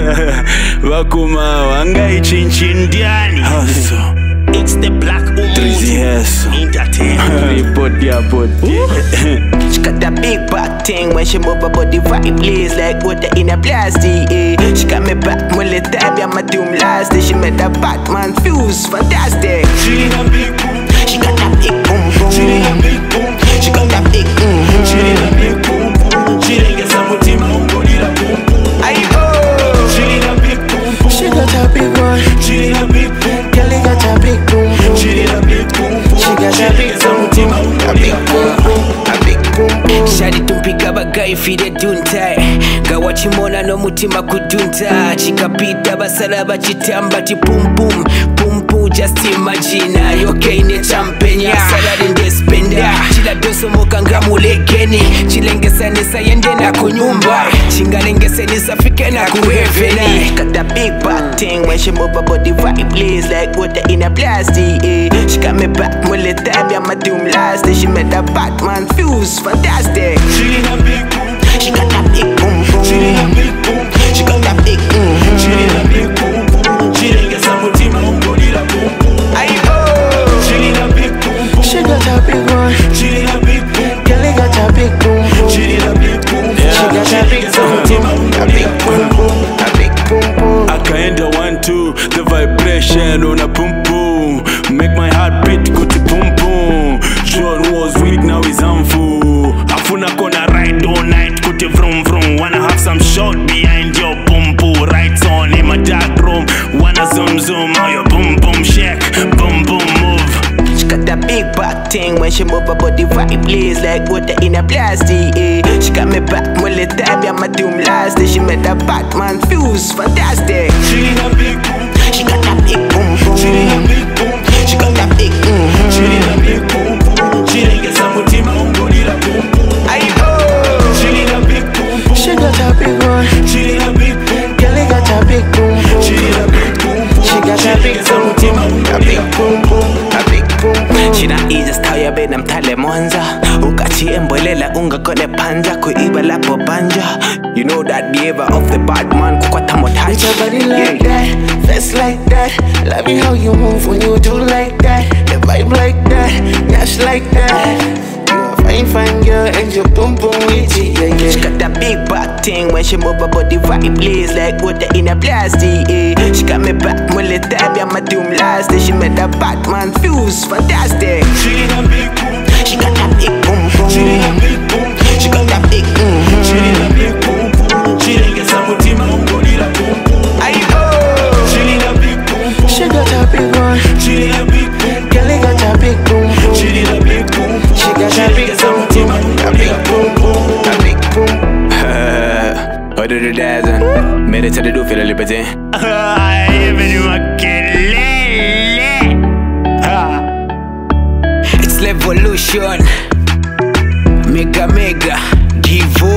Wakuma wangai chinchindiani. It's the black woman. Report ya body. She got that big back thing when she move her body vibe blaze like water in a plastic. She got me back when the time yeah my doom last. She made that Batman fuse fantastic. She got big boom. She got that big boom boom. She got big boom. She got that big boom. She got big boom boom. She got some mutima ungoli la boom boom. Aye oh. She got big boom boom. She got a big one. She got big boom. Girl, got a big boom boom. She got big boom boom. She got a big boom boom. A big boom boom. A big boom boom. Shadi tumpika bagai fide duntai Gawachi mona no mutima kudunta Chikapita basala bachitamba ti pum pum Pum pum just imagine Yoke ine champenya Salad in the spender Chila doso moka ngamulekeni Chilengesa nisa yende na kunyumba Chingalengesa nisa fike na kuheveni. Got that big back thing when she move her body vibe blaze like water in a plastic. She got me back when the time yeah my doom last. She made that Batman fuse fantastic. She got big boom. She got that big boom boom. She got big boom. She got that big She got big boom boom. She got some mutima ungoli la boom boom. Aye oh. She got big boom boom. She got a big one. She got big boom. Girl, got a big boom boom. She got big boom. She got a big boom boom. A big boom boom. A big boom boom. Akaenda 1-2, the vibration on a boom boom. Make my heart beat go to boom boom. John was weak, now he's harmful. Afuna kona ride all night, go to vroom vroom. Wanna have some shot behind your boom boom. Right on in my dark room. Wanna zoom zoom, how your boom boom shake, boom boom move. She got that big back thing when she move her body vibe blaze like water in a plastic. She got me back when the time yeah my doom last. She made that Batman fuse fantastic. She got big boom. She got that big boom boom. She got big boom. She got that big She got big boom boom. She got some mutima ungoli la boom boom. Aye oh. She got big boom boom. She got a big one. She got big boom. Girl, got a big boom boom. She got big boom boom. She got a big boom boom. A big boom boom. A big boom boom. Shina ija style bena mtale mwanza. Ukachi embolela unga kone panja. Kuiba lapo banja. You know that behavior of the bad man. Kukwata motachi. With your body like that, face like that. Love it how you move when you do like that. The vibe like that, dash like that. Fine girl and your boom boom itchy, yeah, yeah. She got that big back thing when she move her body vibe blaze like water in a plastic. She got me back when the time yeah my doom last. She made that Batman fuse fantastic. She got big boom. She got that big boom boom. She got big boom. She got that big She got big boom boom. She got some mutima ungoli la boom boom. Aye oh. She got big boom boom. She got a big one. She got big boom. Girl, got a big boom boom. She got big boom boom. She got a big boom boom. A big boom boom. A big boom. Order the dazzle, made it to the do feel a liberty. It's Levolution Mega Mega Give